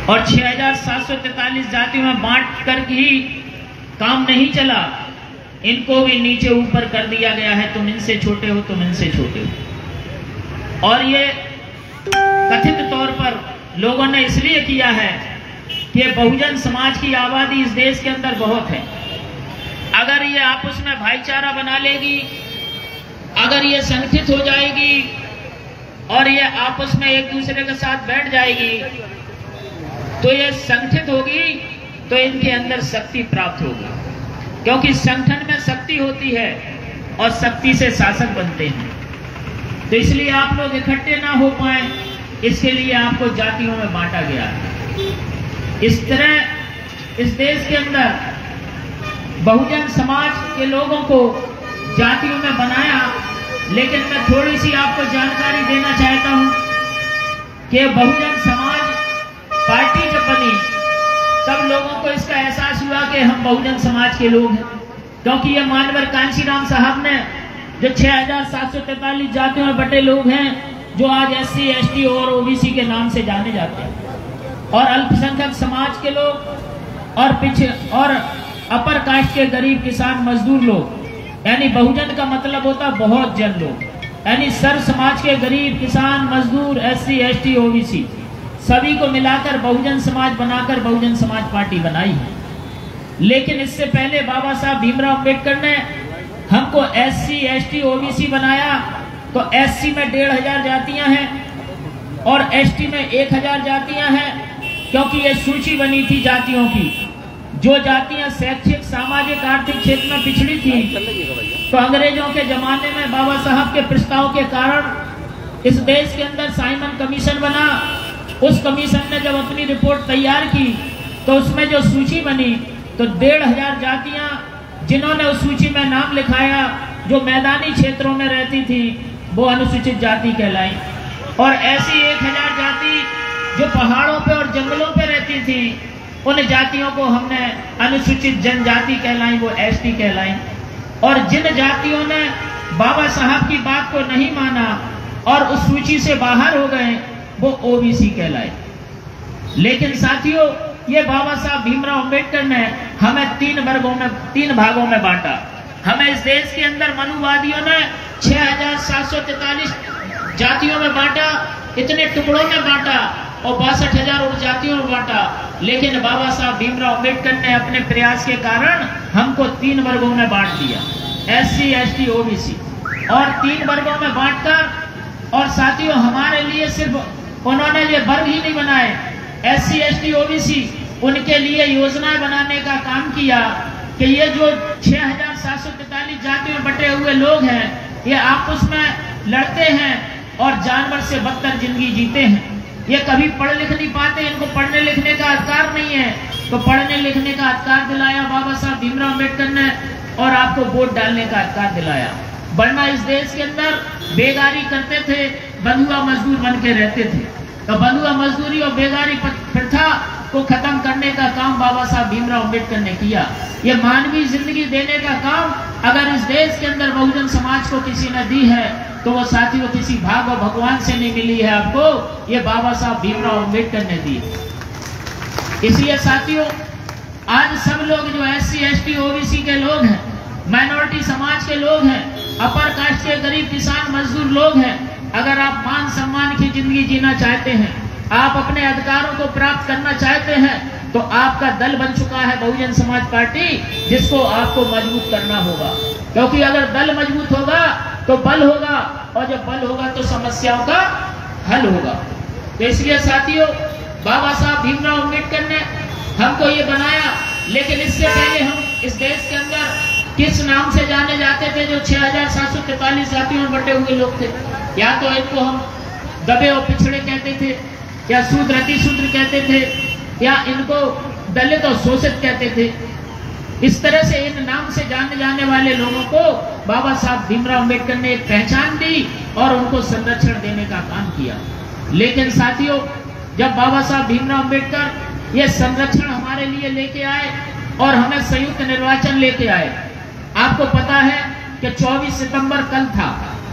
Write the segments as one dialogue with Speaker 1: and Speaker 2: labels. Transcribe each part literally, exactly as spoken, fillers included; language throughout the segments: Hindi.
Speaker 1: और छह हजार सात सौ तैतालीस जातियों में बांट कर ही काम नहीं चला, इनको भी नीचे ऊपर कर दिया गया है। तुम इनसे छोटे हो, तुम इनसे छोटे हो। और ये कथित तौर पर लोगों ने इसलिए किया है कि बहुजन समाज की आबादी इस देश के अंदर बहुत है। अगर ये आपस में भाईचारा बना लेगी, अगर ये संगठित हो जाएगी और ये आपस में एक दूसरे के साथ बैठ जाएगी, तो ये संगठित होगी तो इनके अंदर शक्ति प्राप्त होगी, क्योंकि संगठन में शक्ति होती है और शक्ति से शासक बनते हैं। तो इसलिए आप लोग इकट्ठे ना हो पाए, इसके लिए आपको जातियों में बांटा गया है। इस तरह इस देश के अंदर बहुजन समाज के लोगों को जातियों में बनाया। लेकिन मैं थोड़ी सी आपको जानकारी देना चाहता हूं कि बहुजन समाज पार्टी जब बनी तब लोगों को इसका एहसास हुआ कि हम बहुजन समाज के लोग हैं, क्योंकि ये मानवर कांशीराम साहब ने जो छह हजार सात सौ तैतालीस जातियों में बटे लोग हैं, जो आज एस सी एस टी और ओबीसी के नाम से जाने जाते हैं, और अल्पसंख्यक समाज के लोग और पिछड़े और अपर कास्ट के गरीब किसान मजदूर लोग, यानी बहुजन का मतलब होता बहुत जन लोग, यानी सर्व समाज के गरीब किसान मजदूर S C S T OBC सभी को मिलाकर बहुजन समाज बनाकर बहुजन समाज पार्टी बनाई है। लेकिन इससे पहले बाबा साहब भीमराव अम्बेडकर ने हमको S C S T OBC बनाया। तो एस सी में डेढ़ हजार जातियां हैं और एस टी में एक हजार जातियां हैं, क्योंकि ये सूची बनी थी जातियों की। जो जातियां शैक्षिक सामाजिक आर्थिक क्षेत्र में पिछड़ी थी, तो अंग्रेजों के जमाने में बाबा साहब के प्रस्ताव के कारण इस देश के अंदर साइमन कमीशन बना। उस कमीशन ने जब अपनी रिपोर्ट तैयार की तो उसमें जो सूची बनी, तो डेढ़ हजार जातियां जिन्होंने उस सूची में नाम लिखाया, जो मैदानी क्षेत्रों में रहती थी, वो अनुसूचित जाति कहलाई। और ऐसी एक हजार जाति जो पहाड़ों पे और जंगलों पे रहती थी, उन जातियों को हमने अनुसूचित जनजाति कहलाई, वो एस टी कहलाई। और जिन जातियों ने बाबा साहब की बात को नहीं माना और उस सूची से बाहर हो गए, वो ओबीसी कहलाए। लेकिन साथियों, ये बाबा साहब भीमराव अम्बेडकर ने हमें तीन वर्गों में तीन भागों में बांटा। हमें इस देश के अंदर मनुवादियों ने छह हजार सात सौ तैतालीस जातियों में बांटा, इतने टुकड़ों में बांटा और बासठ हजार उपजातियों में बांटा। लेकिन बाबा साहब भीमराव अम्बेडकर ने अपने प्रयास के कारण हमको तीन वर्गों में बांट दिया, S C S T OBC. और तीन वर्गों में बांटकर, और साथियों हमारे लिए सिर्फ उन्होंने ये वर्ग ही नहीं बनाए, S C S T OBC, उनके लिए योजनाएं बनाने का काम किया कि ये जो छह हजार सात सौ तैतालीस जातियों में बटे हुए लोग हैं, ये आपस में लड़ते हैं और जानवर से बदतर जिंदगी जीते हैं। ये कभी पढ़ लिख नहीं पाते, इनको पढ़ने लिखने का अधिकार नहीं है। तो पढ़ने लिखने का अधिकार दिलाया बाबा साहब भीमराव अम्बेडकर ने, और आपको वोट डालने का अधिकार दिलाया। वरना इस देश के अंदर बेगारी करते थे, बंधुआ मजदूर बन के रहते थे। तो बंधुआ मजदूरी और बेगारी प्रथा को खत्म करने का काम बाबा साहब भीमराव अम्बेडकर ने किया। ये मानवीय जिंदगी देने का काम अगर इस देश के अंदर बहुजन समाज को किसी ने दी है, तो वो साथियों किसी भाग और भगवान से नहीं मिली है आपको, ये बाबा साहब भीमराव अम्बेडकर ने दी। इसलिए साथियों, आज सब लोग जो S C S T OBC के लोग हैं, माइनॉरिटी समाज के लोग हैं, अपर कास्ट के गरीब किसान मजदूर लोग हैं, अगर आप मान सम्मान की जिंदगी जीना चाहते हैं, आप अपने अधिकारों को प्राप्त करना चाहते हैं, तो आपका दल बन चुका है बहुजन समाज पार्टी, जिसको आपको मजबूत करना होगा। क्योंकि अगर दल मजबूत होगा तो बल होगा, और जब बल होगा तो समस्याओं का हल होगा। तो इसलिए साथियों, बाबा साहब भीमराव अम्बेडकर ने हमको ये बनाया। लेकिन इससे पहले हम इस देश के अंदर किस नाम से जाने जाते थे? जो छह हजार सात सौ तैतालीस जातियों में बटे हुए लोग थे, या तो इनको हम दबे और पिछड़े कहते थे, या शूद्र अति शूद्र कहते थे, या इनको दलित और शोषित कहते थे। इस तरह से इन नाम से जाने जाने वाले लोगों को बाबा साहब भीमराव अम्बेडकर ने एक पहचान दी और उनको संरक्षण देने का काम किया। लेकिन साथियों, जब बाबा साहब भीमराव अम्बेडकर ये संरक्षण हमारे लिए लेके आए और हमें संयुक्त निर्वाचन लेके आए, आपको पता है कि चौबीस सितंबर कल था,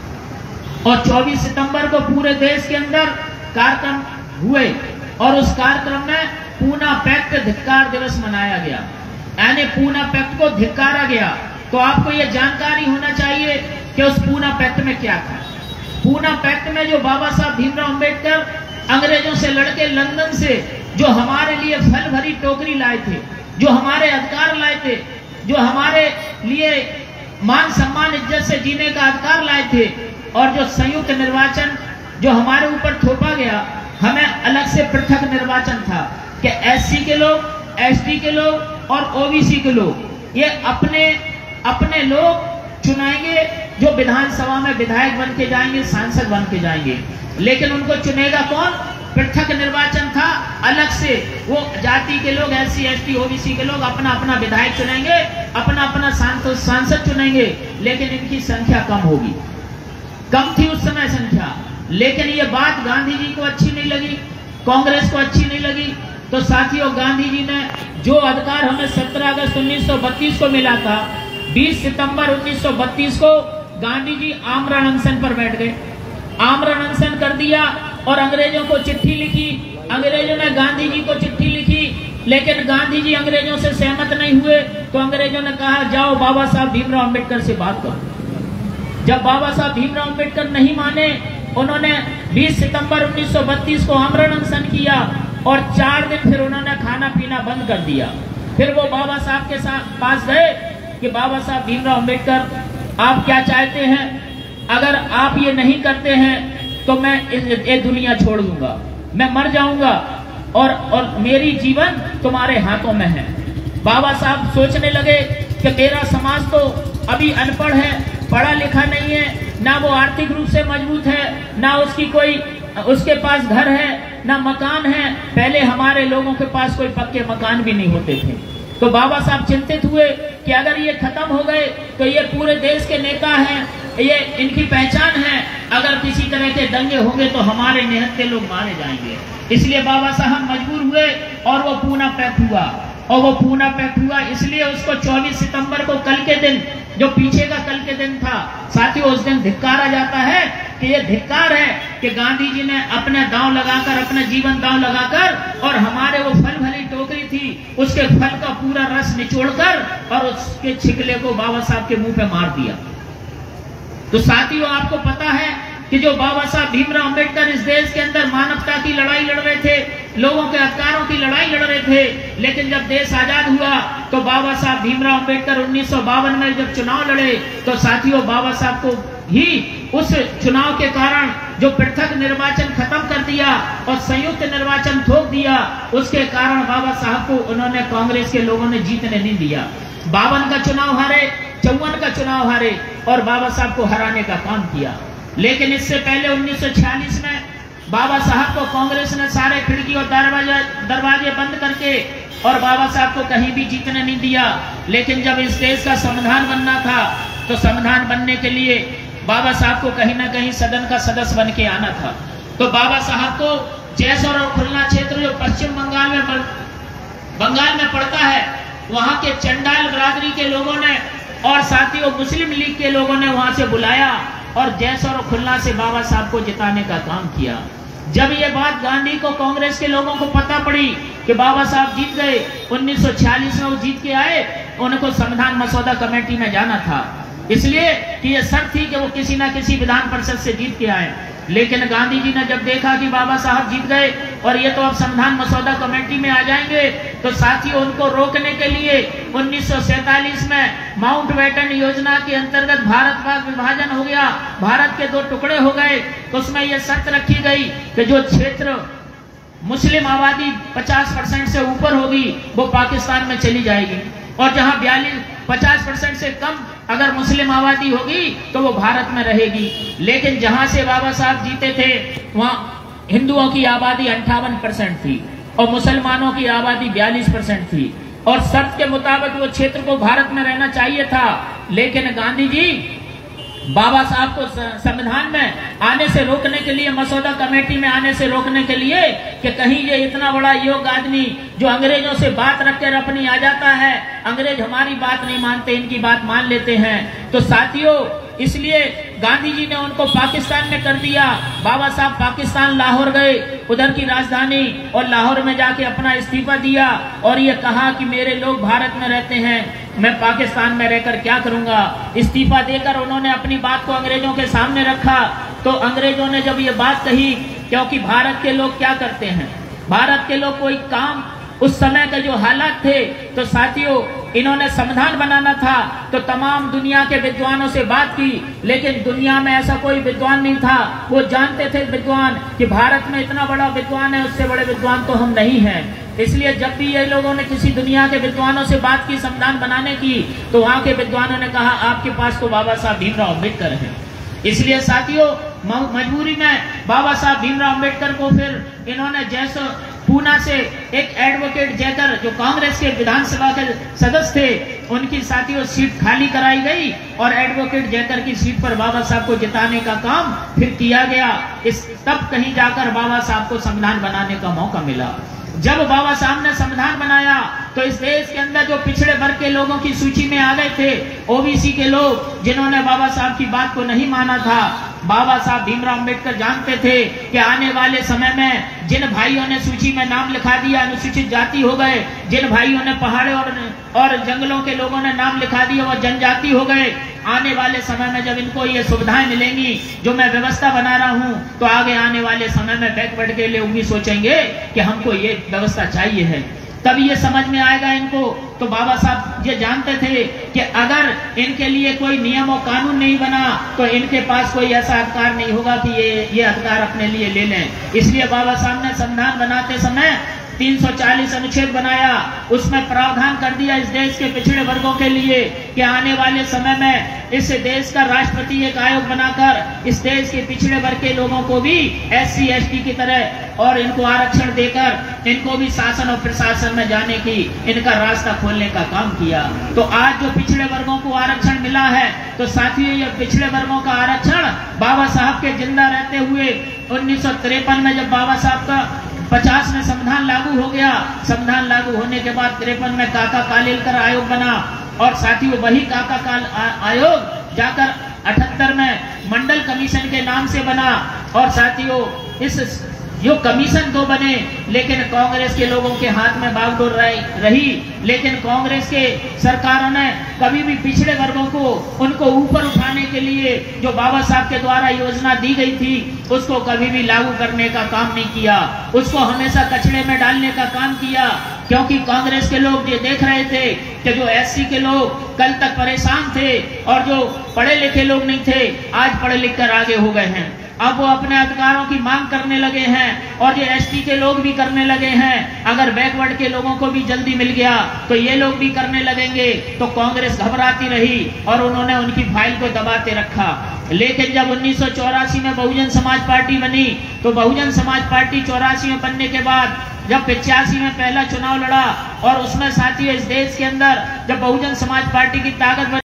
Speaker 1: और चौबीस सितंबर को पूरे देश के अंदर कार्यक्रम हुए, और उस कार्यक्रम में पूना पैक्ट धिक्कार दिवस मनाया गया, यानी पूना पैक्ट को धिक्कारा गया। तो आपको यह जानकारी होना चाहिए कि उस पूना पैक्ट में क्या था। पूना पैक्ट में जो बाबा साहब भीमराव अंबेडकर अंग्रेजों से लड़के लंदन से जो हमारे लिए फल भरी टोकरी लाए थे, जो हमारे अधिकार लाए थे, जो हमारे लिए मान सम्मान इज्जत से जीने का अधिकार लाए थे, और जो संयुक्त निर्वाचन जो हमारे ऊपर थोपा गया, हमें अलग से पृथक निर्वाचन था कि एससी के लोग, एसटी के लोग और ओबीसी के लोग ये अपने अपने लोग चुनाएंगे जो विधानसभा में विधायक बन के जाएंगे, सांसद बन के जाएंगे, लेकिन उनको चुनेगा कौन? पृथक निर्वाचन था, अलग से वो जाति के लोग, एससी एसटी ओबीसी के लोग अपना अपना विधायक चुनेंगे, अपना अपना सांसद सांसद चुनेंगे, लेकिन इनकी संख्या कम होगी। कम थी उस समय संख्या, लेकिन ये बात गांधी जी को अच्छी नहीं लगी, कांग्रेस को अच्छी नहीं लगी। तो साथियों, गांधी जी ने जो अधिकार हमें सत्रह अगस्त उन्नीस सौ बत्तीस को मिला था, बीस सितंबर उन्नीस सौ बत्तीस को गांधी जी आमरण अनशन पर बैठ गए, आमरण अनशन कर दिया और अंग्रेजों को चिट्ठी लिखी। अंग्रेजों ने गांधी जी को चिट्ठी लिखी, लेकिन गांधी जी अंग्रेजों से सहमत नहीं हुए। तो अंग्रेजों ने कहा जाओ बाबा साहब भीमराव अंबेडकर से बात करो। जब बाबा साहब भीमराव अंबेडकर नहीं माने, उन्होंने बीस सितंबर उन्नीस सौ बत्तीस को आमरण अनशन किया और चार दिन फिर उन्होंने खाना पीना बंद कर दिया। फिर वो बाबा साहब के साथ पास गए कि बाबा साहब भीमराव अंबेडकर, आप क्या चाहते हैं? अगर आप ये नहीं करते हैं तो मैं ये दुनिया छोड़ दूंगा, मैं मर जाऊंगा और और मेरी जीवन तुम्हारे हाथों में है। बाबा साहब सोचने लगे कि मेरा समाज तो अभी अनपढ़ है, पढ़ा लिखा नहीं है, ना वो आर्थिक रूप से मजबूत है, ना उसकी कोई उसके पास घर है, ना मकान है। पहले हमारे लोगों के पास कोई पक्के मकान भी नहीं होते थे। तो बाबा साहब चिंतित हुए कि अगर ये खत्म हो गए तो ये पूरे देश के नेता हैं, ये इनकी पहचान है, अगर किसी तरह के दंगे होंगे तो हमारे निहत्थे लोग मारे जाएंगे। इसलिए बाबा साहब मजबूर हुए और वो पूना पैक्ट हुआ। और वो पूना पैक्ट हुआ इसलिए उसको चौबीस सितंबर को, कल के दिन, जो पीछे का कल के दिन था, साथियों उस दिन धिक्कारा जाता है कि ये धिक्कार है कि गांधी जी ने अपने दांव लगाकर, अपना जीवन दांव लगाकर, और हमारे वो फल भरी टोकरी थी उसके फल का पूरा रस निचोड़कर और उसके छिकले को बाबा साहब के मुंह पे मार दिया। तो साथियों, आपको पता है कि जो बाबा साहब भीमराव अंबेडकर इस देश के अंदर मानवता की लड़ाई लड़ रहे थे, लोगों के अधिकारों की लड़ाई लड़ रहे थे, लेकिन जब देश आजाद हुआ तो बाबा साहब भीमराव अंबेडकर उन्नीस सौ बावन में जब चुनाव लड़े तो साथियों बाबा साहब को ही उस चुनाव के कारण जो पृथक निर्वाचन खत्म कर दिया और संयुक्त निर्वाचन थोप दिया, उसके कारण बाबा साहब को उन्होंने, कांग्रेस के लोगों ने जीतने नहीं दिया। बावन का चुनाव हारे, चौवन का चुनाव हारे और बाबा साहब को हराने का काम किया। लेकिन इससे पहले उन्नीस सौ छियालीस में बाबा साहब को कांग्रेस ने सारे खिड़की और दरवाजे दरवाजे बंद करके और बाबा साहब को कहीं भी जीतने नहीं दिया। लेकिन जब इस देश का संविधान बनना था तो संविधान बनने के लिए बाबा साहब को कहीं ना कहीं सदन का सदस्य बन के आना था। तो बाबा साहब को जैसौर और खुलना क्षेत्र जो पश्चिम बंगाल में बंगाल में पड़ता है, वहां के चंडाल बिरादरी के लोगों ने और साथियों मुस्लिम लीग के लोगों ने वहां से बुलाया और जैसौर और खुलना से बाबा साहब को जिताने का काम किया। जब ये बात गांधी को, कांग्रेस के लोगों को पता पड़ी कि बाबा साहब जीत गए, उन्नीस सौ छियालीस में वो जीत के आए, उनको संविधान मसौदा कमेटी में जाना था, इसलिए कि ये शर्त थी कि वो किसी ना किसी विधान परिषद से जीत के आए। लेकिन गांधी जी ने जब देखा कि बाबा साहब जीत गए और ये तो अब संविधान मसौदा कमेटी में आ जाएंगे, तो साथियों उनको रोकने के लिए उन्नीस सौ सैतालीस में माउंटबेटन योजना के अंतर्गत भारत पाक विभाजन हो गया, भारत के दो टुकड़े हो गए। तो उसमें यह शर्त रखी गई कि जो क्षेत्र मुस्लिम आबादी पचास परसेंट से ऊपर होगी वो पाकिस्तान में चली जाएगी, और जहां बयालीस पचास परसेंट से कम अगर मुस्लिम आबादी होगी तो वो भारत में रहेगी। लेकिन जहां से बाबा साहब जीते थे वहां हिंदुओं की आबादी अंठावन परसेंट थी और मुसलमानों की आबादी बयालीस परसेंट थी, और शर्त के मुताबिक वो क्षेत्र को भारत में रहना चाहिए था। लेकिन गांधी जी बाबा साहब को संविधान में आने से रोकने के लिए, मसौदा कमेटी में आने से रोकने के लिए कि कहीं ये इतना बड़ा योग्य आदमी जो अंग्रेजों से बात रखकर अपनी आ जाता है, अंग्रेज हमारी बात नहीं मानते, इनकी बात मान लेते हैं। तो साथियों इसलिए गांधी जी ने उनको पाकिस्तान में कर दिया। बाबा साहब पाकिस्तान लाहौर गए, उधर की राजधानी, और लाहौर में जाके अपना इस्तीफा दिया और ये कहा कि मेरे लोग भारत में रहते हैं, मैं पाकिस्तान में रहकर क्या करूंगा। इस्तीफा देकर उन्होंने अपनी बात को अंग्रेजों के सामने रखा। तो अंग्रेजों ने जब ये बात कही, क्योंकि भारत के लोग क्या करते हैं, भारत के लोग कोई काम, उस समय के जो हालात थे, तो साथियों इन्होंने संविधान बनाना था तो तमाम दुनिया के विद्वानों से बात की, लेकिन दुनिया में ऐसा कोई विद्वान नहीं था। वो जानते थे विद्वान कि भारत में इतना बड़ा विद्वान है, उससे बड़े विद्वान तो हम नहीं हैं। इसलिए जब भी ये लोगों ने किसी दुनिया के विद्वानों से बात की संविधान बनाने की, तो वहां के विद्वानों ने कहा आपके पास तो बाबा साहब भीमराव अम्बेडकर हैं। इसलिए साथियों मजबूरी में बाबा साहब भीमराव अम्बेडकर को फिर इन्होंने जैसे पूना से एक एडवोकेट जयकर जो कांग्रेस के विधानसभा के सदस्य थे, उनकी साथियों सीट खाली कराई गई और एडवोकेट जयकर की सीट पर बाबा साहब को जिताने का काम फिर किया गया। इस तब कहीं जाकर बाबा साहब को संविधान बनाने का मौका मिला। जब बाबा साहब ने संविधान बनाया तो इस देश के अंदर जो पिछड़े वर्ग के लोगों की सूची में आ गए थे, ओबीसी के लोग, जिन्होंने बाबा साहब की बात को नहीं माना था। बाबा साहब भीमराव अम्बेडकर जानते थे कि आने वाले समय में जिन भाइयों ने सूची में नाम लिखा दिया अनुसूचित जाति हो गए, जिन भाइयों ने पहाड़ों और, और जंगलों के लोगों ने नाम लिखा दिया वो जनजाति हो गए। आने वाले समय में जब इनको ये सुविधाएं मिलेंगी जो मैं व्यवस्था बना रहा हूं, तो आगे आने वाले समय में बैकवर्ड के लोग भी सोचेंगे कि हमको ये व्यवस्था चाहिए है, तभी ये समझ में आएगा इनको। तो बाबा साहब ये जानते थे कि अगर इनके लिए कोई नियम और कानून नहीं बना तो इनके पास कोई ऐसा अधिकार नहीं होगा कि ये ये अधिकार अपने लिए ले लें। इसलिए बाबा साहब ने संविधान बनाते समय तीन सौ चालीस अनुच्छेद बनाया, उसमें प्रावधान कर दिया इस देश के पिछड़े वर्गों के लिए कि आने वाले समय में इस देश का राष्ट्रपति एक आयोग बनाकर इस देश के पिछड़े वर्ग के लोगों को भी एस सी एस टी की तरह और इनको आरक्षण देकर इनको भी शासन और प्रशासन में जाने की इनका रास्ता खोलने का काम किया। तो आज जो पिछड़े वर्गों को आरक्षण मिला है, तो साथियों ये पिछड़े वर्गों का आरक्षण बाबा साहब के जिंदा रहते हुए उन्नीस सौ तिरपन में जब बाबा साहब का पचास में संविधान लागू हो गया, संविधान लागू होने के बाद तिरपन में काका कालेलकर आयोग बना और साथियों वही काका काल आयोग जाकर अठहत्तर में मंडल कमीशन के नाम से बना। और साथियों इस जो कमीशन तो बने, लेकिन कांग्रेस के लोगों के हाथ में बागडोर रही, लेकिन कांग्रेस के सरकारों ने कभी भी पिछड़े वर्गों को उनको ऊपर उठाने के लिए जो बाबा साहब के द्वारा योजना दी गई थी उसको कभी भी लागू करने का काम नहीं किया, उसको हमेशा कचड़े में डालने का काम किया। क्योंकि कांग्रेस के लोग ये देख रहे थे कि जो एससी के लोग कल तक परेशान थे और जो पढ़े लिखे लोग नहीं थे आज पढ़े लिख कर आगे हो गए हैं, अब वो अपने अधिकारों की मांग करने लगे हैं और ये एसटी के लोग भी करने लगे हैं। अगर बैकवर्ड के लोगों को भी जल्दी मिल गया तो ये लोग भी करने लगेंगे। तो कांग्रेस घबराती रही और उन्होंने उनकी फाइल को दबाते रखा। लेकिन जब उन्नीस सौ चौरासी में बहुजन समाज पार्टी बनी, तो बहुजन समाज पार्टी चौरासी में बनने के बाद जब पिचासी में पहला चुनाव लड़ा और उसमें साथियों इस देश के अंदर जब बहुजन समाज पार्टी की ताकत